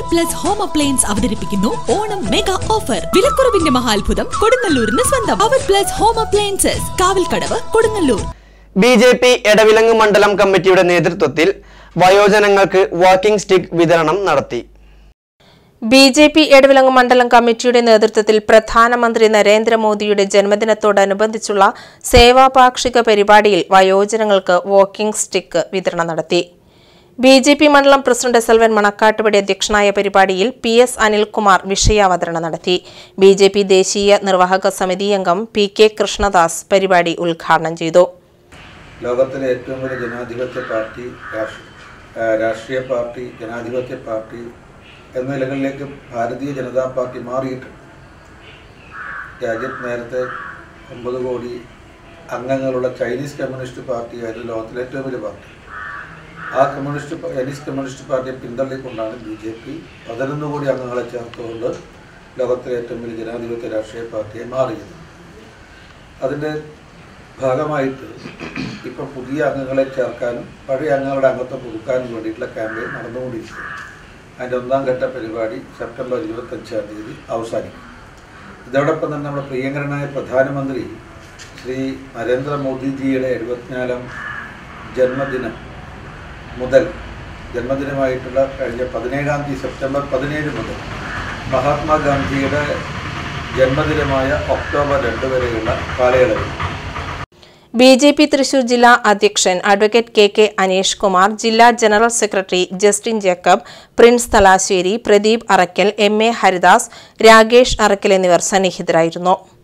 Plus home appliance അവതരിപ്പിക്കുന്നു Onam mega offer. വിലക്കുറവിന്റെ മഹാത്ഭുതം കൊടുങ്ങല്ലൂരിന് സ്വന്തം. Power plus home appliances, Kavalkadavu, Kodungallur. BJP Edavilangu മണ്ഡലം കമ്മിറ്റിയുടെ നേതൃത്വത്തിൽ വയോജനങ്ങൾക്ക് വാക്കിംഗ് സ്റ്റിക്ക് വിതരണം നടത്തി. ബിജെപി എടവിലങ്ങ് മണ്ഡലം കമ്മിറ്റിയുടെ നേതൃത്വത്തിൽ പ്രധാനമന്ത്രി നരേന്ദ്രമോദിയുടെ ജന്മദിനത്തോടനുബന്ധിച്ചുള്ള സേവാപാക്ഷിക പരിപാടിയിൽ വയോജനങ്ങൾക്ക് വാക്കിംഗ് സ്റ്റിക്ക് വിതരണം നടത്തി. ബിജെപി മണ്ഡലം പ്രസിഡന്റ് സെൽവൻ മണക്കാട്ടുപടി അധ്യക്ഷനായ പരിപാടിയിൽ PS അനിൽകുമാർ വിഷയാവതരണം നടത്തി. ബിജെപി ദേശീയ നിർവാഹക സമിതി അംഗം PK കൃഷ്ണദാസ് പരിപാടി ഉദ്ഘാടനം ചെയ്തു. ലോകത്തിലെ ഏറ്റവും വലിയ ജനാധിപത്യ പാർട്ടി, രാഷ്ട്രീയ പാർട്ടി, ജനാധിപത്യ പാർട്ടി എന്ന നിലകളിലേക്ക് ഭാരതീയ ജനതാ പാർട്ടി മാറിയിട്ടുണ്ട്. രാജ്യത്ത് നേരത്തെ 9 കോടി അംഗങ്ങളുള്ള ചൈനീസ് കമ്മ്യൂണിസ്റ്റ് പാർട്ടിയായിരുന്നു ലോകത്തിലെ ഏറ്റവും വലിയ പാർട്ടി. ആ ചൈനീസ് കമ്മ്യൂണിസ്റ്റ് പാർട്ടിയെ പിന്തള്ളിക്കൊണ്ടാണ് BJP 11 കോടി അംഗങ്ങളെ ചേർത്തുകൊണ്ട് ലോകത്തിലെ ഏറ്റവും വലിയ ജനാധിപത്യ രാഷ്ട്രീയ പാർട്ടിയെ മാറിയത്. അതിൻ്റെ ഭാഗമായിട്ട് ഇപ്പോൾ പുതിയ അംഗങ്ങളെ ചേർക്കാനും പഴയ അംഗങ്ങളുടെ അംഗത്വം പുതുക്കാനും വേണ്ടിയിട്ടുള്ള ക്യാമ്പയിൻ നടന്നുകൊണ്ടിരിക്കുകയാണ്. അതിൻ്റെ 1ാം ഘട്ട പരിപാടി സെപ്റ്റംബർ 25-ാം തീയതി അവസാനിക്കും. ഇതോടൊപ്പം തന്നെ നമ്മുടെ പ്രിയങ്കരനായ പ്രധാനമന്ത്രി ശ്രീ നരേന്ദ്രമോദിജിയുടെ 74ാം ജന്മദിനം മുതൽ ജന്മദിനമായിട്ടുള്ള കഴിഞ്ഞ 17-ാം തീയതി സെപ്റ്റംബർ 17 മുതൽ മഹാത്മാഗാന്ധിയുടെ ജന്മദിനമായ ഒക്ടോബർ 2 വരെയുള്ള കാലയളവിൽ ബിജെപി തൃശൂർ ജില്ലാ അധ്യക്ഷൻ അഡ്വക്കേറ്റ് KK അനീഷ് കുമാർ, ജില്ലാ general secretary Justin Jacob, Prince Thalassery, Pradeep Arakkal, MA Haridas, Rakesh Arakkal എന്നിവർ സന്നിഹിതരായിരുന്നു.